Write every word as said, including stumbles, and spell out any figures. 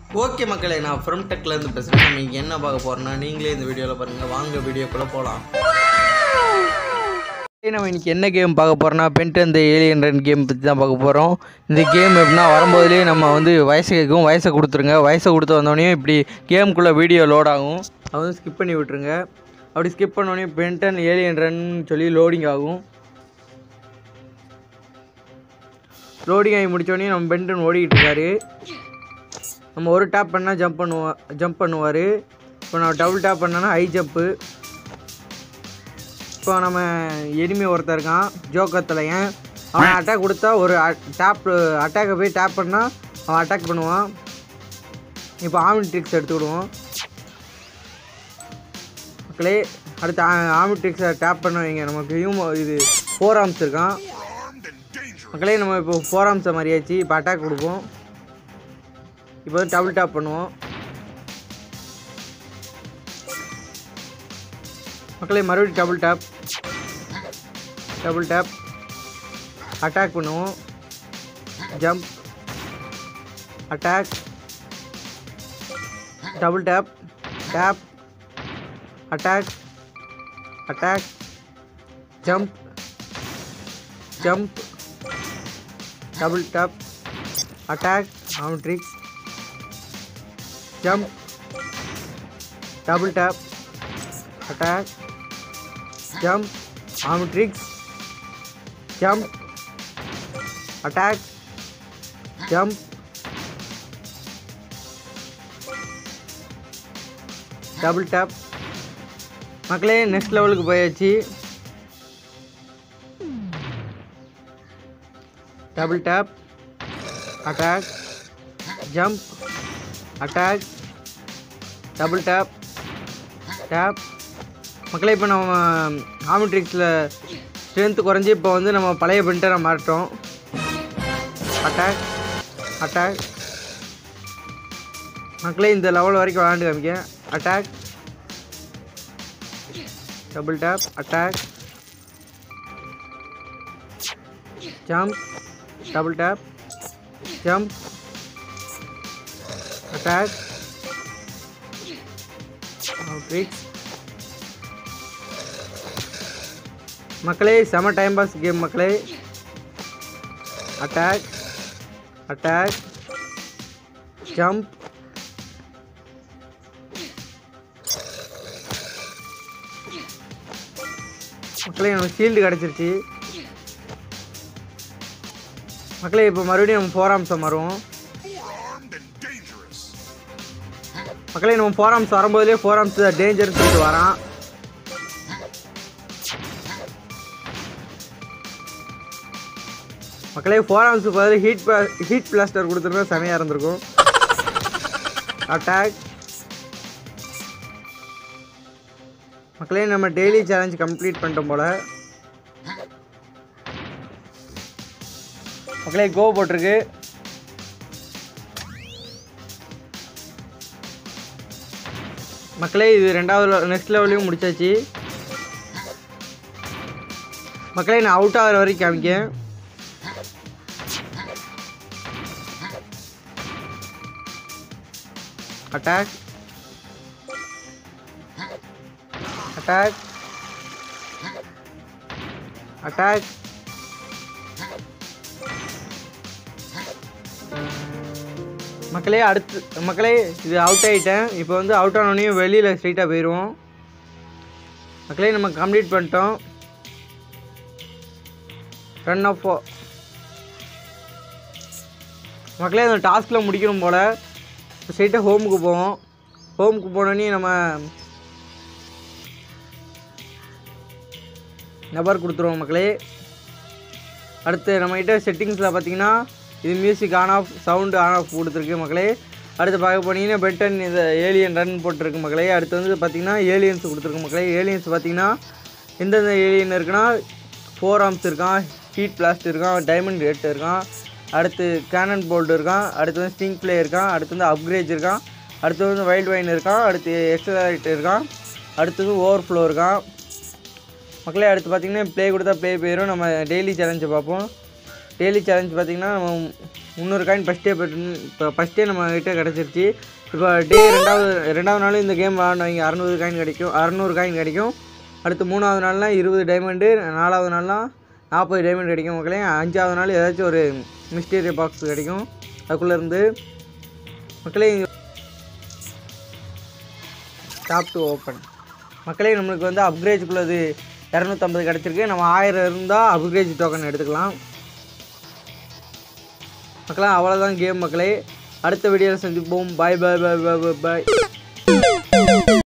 Okay மக்களே, நான் from டெக்லேருந்து பேசுகிறேன். நம்ம இங்கே என்ன பார்க்க போகிறோம்னா, நீங்களே இந்த வீடியோவில் பாருங்கள். வாங்க வீடியோக்குள்ளே போகலாம். நம்ம இன்றைக்கி என்ன கேம் பார்க்க போகிறோம்னா, Ben ten the alien run game பற்றி தான் பார்க்க போகிறோம். இந்த கேம் எப்படின்னா, வரும்போதுலேயே நம்ம வந்து வயசு கேட்கும், வயசை கொடுத்துருங்க. வயசை கொடுத்து வந்தோடனே இப்படி கேமுக்குள்ளே வீடியோ லோட் ஆகும். அதை வந்து ஸ்கிப் பண்ணி விட்டுருங்க. அப்படி ஸ்கிப் பண்ணோடனே பென்டன் ஏலியன் ரன் சொல்லி லோடிங் ஆகும். லோடிங் ஆகி முடித்தோடனே நம்ம பென்டன் ஓடிக்கிட்டு இருக்காரு. நம்ம ஒரு டேப் பண்ணால் ஜம்ப் பண்ணுவோம் ஜம்ப் பண்ணுவார். இப்போ நான் டபுள் டேப் பண்ணேன்னா ஹை ஜம்ப்பு. இப்போ நம்ம எனிமி ஒருத்தர் இருக்கான், ஜோக்கத்துலையன். அவன் அட்டாக் கொடுத்தா ஒரு டேப் அட்டாக்கை போய் டேப் பண்ணால் அவன் அட்டாக் பண்ணுவான். இப்போ ஆமி ட்ரிக்ஸ் எடுத்துக்கிடுவோம் மக்களே. அடுத்து ஆமி ட்ரிக்ஸை டேப் பண்ண வைங்க. நமக்கு ஹியூமோ இது ஃபோர் ஆர்ம்ஸ் இருக்கான் மக்களே. நம்ம இப்போ ஃபோர் ஆர்ம்ஸை மாதிரியாச்சு. இப்போ அட்டாக் கொடுப்போம். இப்போ வந்து டபுள் டேப் பண்ணுவோம் மக்களே. மறுபடியும் double tap double tap attack பண்ணுவோம். Jump attack double tap tap attack attack jump jump double tap attack ஆம் tricks jump double tap attack jump arm tricks jump attack jump double tap மக்களே. Next லெவலுக்கு போயாச்சு. Double tap attack jump attack double tap tap மக்களே. இப்போ நம்ம ஆமி ட்ரிக்ஸில் strength குறைஞ்சி இப்போ வந்து நம்ம பழைய பென்டனை மாட்டோம். அட்டாக் அட்டாக் மக்களே. இந்த லெவல் வரைக்கும் விளாண்டு காமிக்க. Attack double tap attack jump double tap jump attack tricks மக்களே. செம டைம் பாஸ் கேம் மக்களே. அட்டாக் அட்டாக் ஜம்ப் மக்களே. நம்ம ஷீல்டு கிடச்சிருச்சு மக்களே. இப்போ மறுபடியும் நம்ம ஃபோர் ஆர்ம்ஸை மாறுவோம் மக்களே. நம்ம ஃபோர் ஆர்ம்ஸ் வரும்போதுலேயே ஃபோர் ஆர்ம்ஸ் டேஞ்சர்னு சொல்லிட்டு வரான் மக்களே. ஃபோர் ஆர்ம்ஸுக்கு பதில் ஹீட் ஹீட் பிளாஸ்டர் கொடுத்துருந்தா செமையாக இருந்திருக்கும். அட்டாக் மக்களே. நம்ம டெய்லி சேலஞ்ச் கம்ப்ளீட் பண்ணிட்டோம் போல் மக்களே. கோ போட்டிருக்கு மக்களே. இது ரெண்டாவது நெக்ஸ்ட் லெவலையும் முடிச்சாச்சு மக்களே. நான் அவுட் ஆகிற வரைக்கும் காமிக்கேன். அட்டாக் அட்டாக் அட்டாக் மக்களே. அடுத்து மக்களே இது அவுட் ஆகிட்டேன். இப்போ வந்து அவுட் ஆனோடனே வெளியில் ஸ்ட்ரைட்டாக போயிடுவோம் மக்களே. நம்ம கம்ப்ளீட் பண்ணிட்டோம். ரன் ஆஃப் மக்களே. அந்த டாஸ்கில் முடிக்கணும் போல். ஸ்ட்ரைட்டாக ஹோமுக்கு போவோம். ஹோமுக்கு போனோடனே நம்ம நம்பர் கொடுத்துருவோம் மக்களே. அடுத்து நம்மகிட்ட செட்டிங்ஸில் பார்த்தீங்கன்னா இது music on off, sound on off கொடுத்துருக்கு மக்களே. அடுத்து பார்க்க போனீங்கன்னா பென்டன் இந்த ஏலியன் ரன் போட்டிருக்கு மக்களே. அடுத்து வந்து பார்த்திங்கன்னா ஏலியன்ஸ் கொடுத்துருக்கு மக்களே. ஏலியன்ஸ் பார்த்திங்கன்னா எந்தெந்த ஏலியன் இருக்குன்னா ஃபோர் ஆர்ம்ஸ் இருக்கான், ஹீட் பிளாஸ்ட் இருக்கான், டைமண்ட் ரேட் இருக்கான், அடுத்து கேனன் போல்ட் இருக்கான், அடுத்து வந்து ஸ்டிங் பிளே இருக்கான், அடுத்து வந்து அப்கிரேஜ் இருக்கான், அடுத்து வந்து வைல்டு வைன் இருக்கான், அடுத்து எக்ஸலரேட் இருக்கான், அடுத்தது ஓவர் ஃப்ளோ இருக்கான் மக்களே. அடுத்து பார்த்திங்கன்னா ப்ளே கொடுத்தா ப்ளே போயிடும். நம்ம டெய்லி சேலஞ்சை பார்ப்போம். டெய்லி சேலஞ்ச் பார்த்திங்கன்னா நம்ம முந்நூறு காயின் ஃபஸ்ட்டே போய்ட்டு இப்போ ஃபஸ்ட்டே நம்ம கிட்டே கிடச்சிருச்சு. இப்போ டே ரெண்டாவது ரெண்டாவது நாள் இந்த கேம் விளாண்டவங்க அறநூறு காயின் கிடைக்கும் அறநூறு காயின் கிடைக்கும். அடுத்து மூணாவது நாள்லாம் இருபது டைமண்டு, நாலாவது நாள்லாம் நாற்பது டைமண்ட் கிடைக்கும் மக்களே. அஞ்சாவது நாள் ஏதாச்சும் ஒரு மிஸ்டீரியஸ் பாக்ஸ் கிடைக்கும் அதுக்குள்ளே இருந்து மக்களே. டாப் டு ஓப்பன் மக்களே. நம்மளுக்கு வந்து அப்கிரேஜுக்குள்ளது இரநூத்தம்பது கிடச்சிருக்கு. நம்ம ஆயிரம் இருந்தால் அப்கிரேஜ் டோக்கன் எடுத்துக்கலாம் மக்களே. அவ்வளோதான் கேம் மக்களே. அடுத்த வீடியோவில் சந்திப்போம். பாய் பாய் பாய் பாய் பாய்.